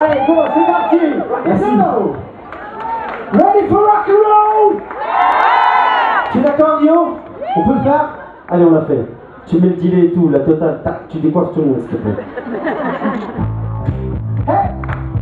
Allez, go, c'est parti. Merci. Ready for rock and roll? Tu es d'accord, Guillaume? On peut le faire? Allez, on l'a fait. Tu mets le delay et tout, la totale. Tac, tu décoiffes tout le monde, s'il te plaît. Hey!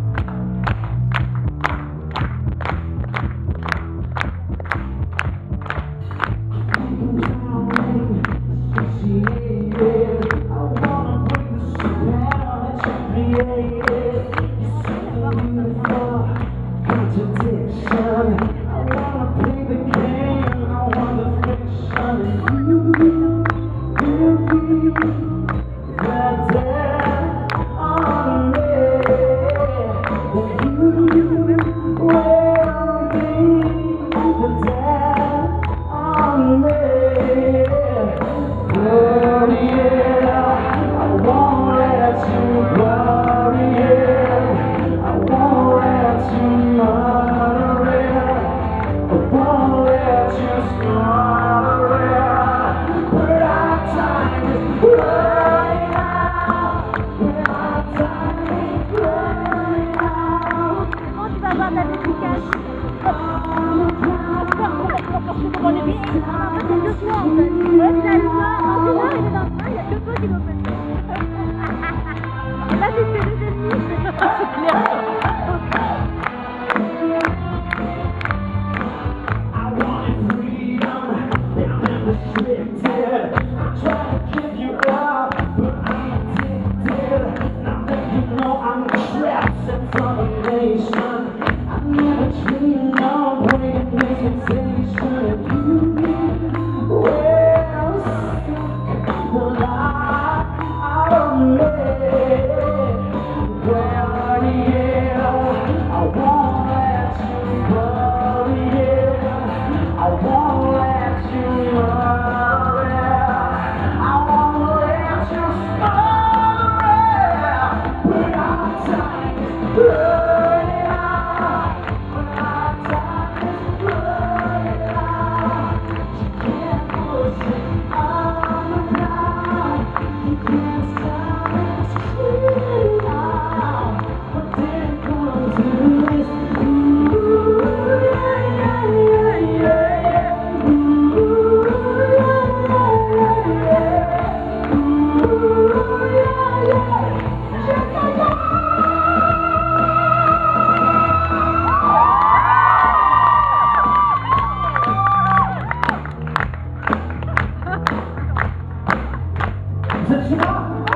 Vous êtes là?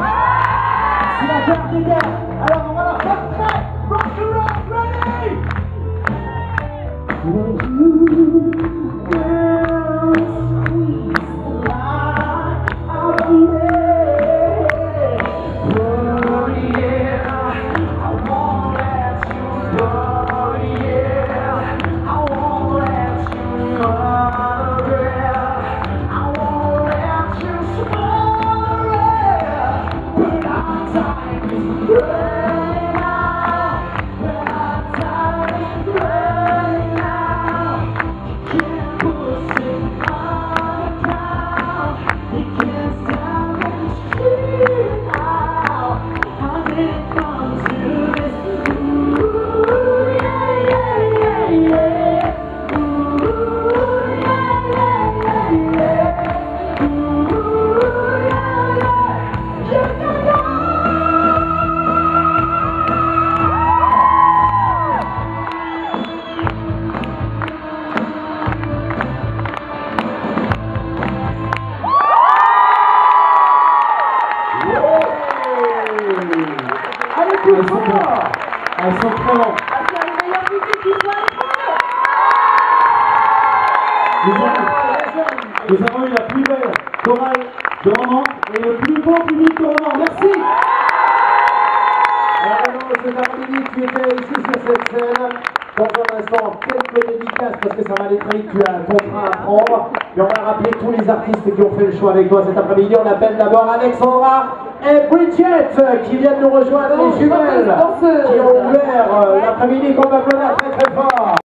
C'est la carte des gars. Alors on va la faire très rock and roll, ready? When you will squeeze the light out of me. Oh yeah, I won't let you go, yeah. I won't let you run, yeah. I won't let you swim. Running out, when our time is running out. You can't push it underground. You can't stop it screaming out. How did it come to this? Ooh, yeah, yeah, yeah, yeah. Ooh, yeah, yeah, yeah, yeah. Ooh, yeah, yeah. You can go. Allez, tout le monde! Elles sont très longues. C'est le meilleur public qui soit Nous avons eu la plus belle chorale de Romans et le plus beau public de Romans. Merci! Alors maintenant, cet après-midi, tu étais ici sur cette scène. Dans un instant, quelques dédicaces parce que ça va aller très vite, tu as un contrat à prendre. Et on va rappeler tous les artistes qui ont fait le choix avec toi cet après-midi. On appelle d'abord Alexandra et Bridget qui viennent nous rejoindre, les jumelles qui ont ouvert l'après-midi qu'on va applaudir très très fort.